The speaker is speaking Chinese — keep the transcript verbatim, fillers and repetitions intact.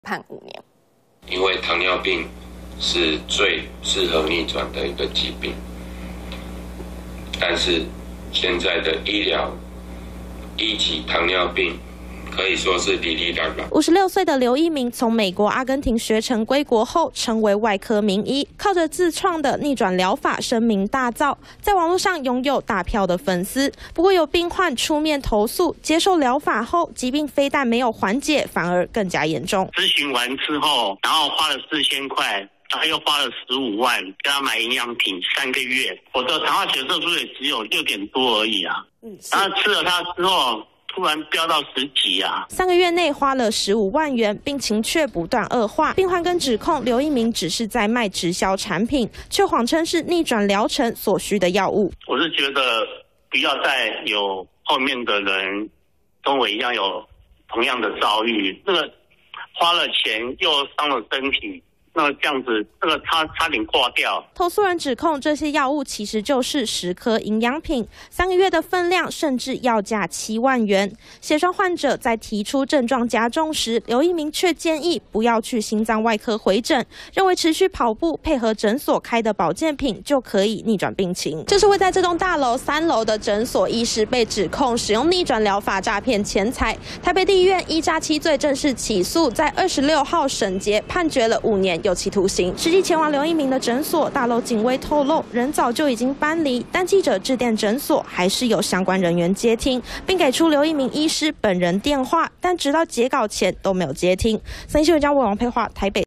判五年。 因为糖尿病是最适合逆转的一个疾病，但是现在的医疗一级糖尿病可以说是比例当然。 五十六岁的刘一鸣从美国阿根廷学成归国后，成为外科名医，靠着自创的逆转疗法声名大噪，在网络上拥有大票的粉丝。不过有病患出面投诉，接受疗法后，疾病非但没有缓解，反而更加严重。 咨询完之后，然后花了四千块。他又花了十五万给他买营养品三个月，我的糖化血色素也只有六点多而已啊。嗯，然后吃了它之后，突然飙到十几啊！ 三个月内花了十五万元，病情却不断恶化。病患更指控刘一鸣只是在卖直销产品，却谎称是逆转疗程所需的药物。 我是觉得不要再有后面的人跟我一样有同样的遭遇，这个花了钱又伤了身体。那这样子，这个差差点挂掉。 投诉人指控这些药物其实就是十颗营养品，三个月的分量，甚至要价七万元。血栓患者在提出症状加重时，刘一鸣却建议不要去心脏外科回诊，认为持续跑步配合诊所开的保健品就可以逆转病情。这是位在这栋大楼三楼的诊所医师被指控使用逆转疗法诈骗钱财，台北地医院依诈欺罪正式起诉，在二十六号审结，判决了五年有期徒刑。实际前往刘一鸣的诊所，大楼警卫透露，人早就已经搬离，但记者致电诊所，还是有相关人员接听，并给出刘一鸣医师本人电话，但直到截稿前都没有接听。三立新闻张伟王佩华台北。